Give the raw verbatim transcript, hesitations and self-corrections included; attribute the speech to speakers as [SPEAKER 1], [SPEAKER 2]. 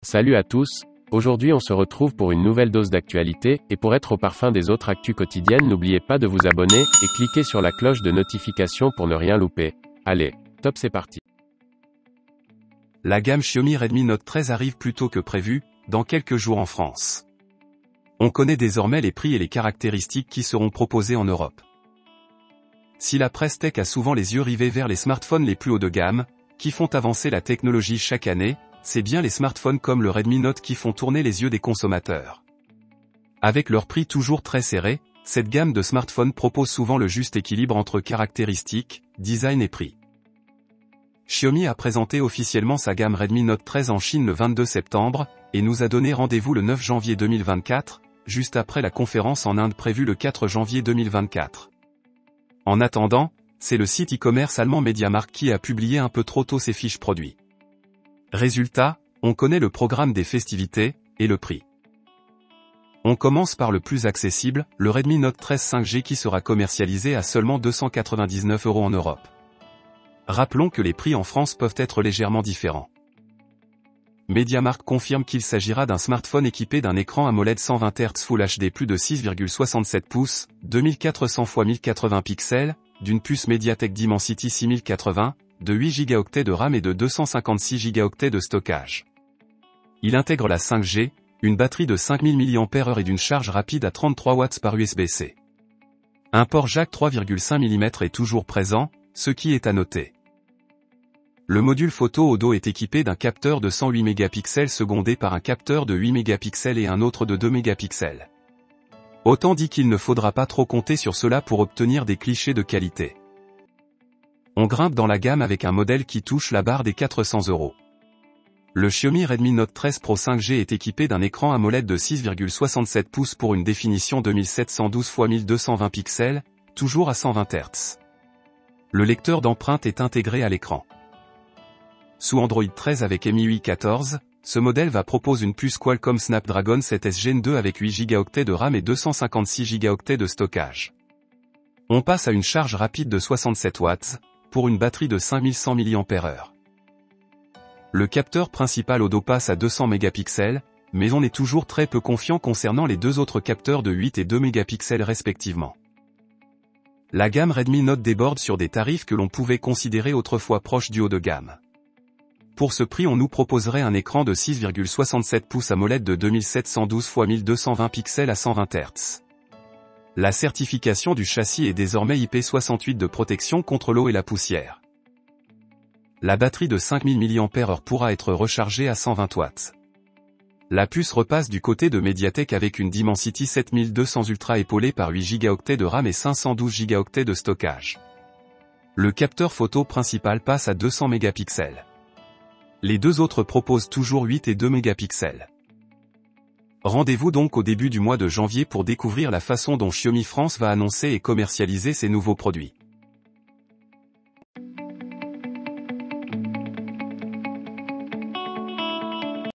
[SPEAKER 1] Salut à tous, aujourd'hui on se retrouve pour une nouvelle dose d'actualité, et pour être au parfum des autres actus quotidiennes n'oubliez pas de vous abonner, et cliquez sur la cloche de notification pour ne rien louper. Allez, top c'est parti.
[SPEAKER 2] La gamme Xiaomi Redmi Note treize arrive plus tôt que prévu, dans quelques jours en France. On connaît désormais les prix et les caractéristiques qui seront proposés en Europe. Si la presse tech a souvent les yeux rivés vers les smartphones les plus haut de gamme, qui font avancer la technologie chaque année, c'est bien les smartphones comme le Redmi Note qui font tourner les yeux des consommateurs. Avec leur prix toujours très serré, cette gamme de smartphones propose souvent le juste équilibre entre caractéristiques, design et prix. Xiaomi a présenté officiellement sa gamme Redmi Note treize en Chine le vingt-deux septembre, et nous a donné rendez-vous le neuf janvier deux mille vingt-quatre, juste après la conférence en Inde prévue le quatre janvier deux mille vingt-quatre. En attendant, c'est le site e-commerce allemand MediaMarkt qui a publié un peu trop tôt ses fiches produits. Résultat, on connaît le programme des festivités, et le prix. On commence par le plus accessible, le Redmi Note treize cinq G qui sera commercialisé à seulement deux cent quatre-vingt-dix-neuf euros en Europe. Rappelons que les prix en France peuvent être légèrement différents. MediaMarkt confirme qu'il s'agira d'un smartphone équipé d'un écran AMOLED cent vingt hertz Full H D plus de six virgule soixante-sept pouces, deux mille quatre cents par mille quatre-vingts pixels, d'une puce MediaTek Dimensity six mille quatre-vingts, de huit gigaoctets de RAM et de deux cent cinquante-six gigaoctets de stockage. Il intègre la cinq G, une batterie de cinq mille milliampères heure et d'une charge rapide à trente-trois watts par U S B C. Un port jack trois virgule cinq millimètres est toujours présent, ce qui est à noter. Le module photo au dos est équipé d'un capteur de cent huit mégapixels secondé par un capteur de huit mégapixels et un autre de deux mégapixels. Autant dit qu'il ne faudra pas trop compter sur cela pour obtenir des clichés de qualité. On grimpe dans la gamme avec un modèle qui touche la barre des quatre cents euros. Le Xiaomi Redmi Note treize Pro cinq G est équipé d'un écran AMOLED de six virgule soixante-sept pouces pour une définition deux mille sept cent douze par mille deux cent vingt pixels, toujours à cent vingt hertz. Le lecteur d'empreintes est intégré à l'écran. Sous Android treize avec M I U I quatorze, ce modèle va proposer une puce Qualcomm Snapdragon sept S Gen deux avec huit gigaoctets de RAM et deux cent cinquante-six gigaoctets de stockage. On passe à une charge rapide de soixante-sept watts, pour une batterie de cinq mille cent milliampères heure. Le capteur principal au dos passe à deux cents mégapixels, mais on est toujours très peu confiant concernant les deux autres capteurs de huit et deux mégapixels respectivement. La gamme Redmi Note déborde sur des tarifs que l'on pouvait considérer autrefois proches du haut de gamme. Pour ce prix on nous proposerait un écran de six virgule soixante-sept pouces AMOLED de deux mille sept cent douze par mille deux cent vingt pixels à cent vingt hertz. La certification du châssis est désormais I P soixante-huit de protection contre l'eau et la poussière. La batterie de cinq mille milliampères heure pourra être rechargée à cent vingt watts. La puce repasse du côté de MediaTek avec une Dimensity sept mille deux cents Ultra épaulée par huit gigaoctets de RAM et cinq cent douze gigaoctets de stockage. Le capteur photo principal passe à deux cents mégapixels. Les deux autres proposent toujours huit et deux mégapixels. Rendez-vous donc au début du mois de janvier pour découvrir la façon dont Xiaomi France va annoncer et commercialiser ses nouveaux produits.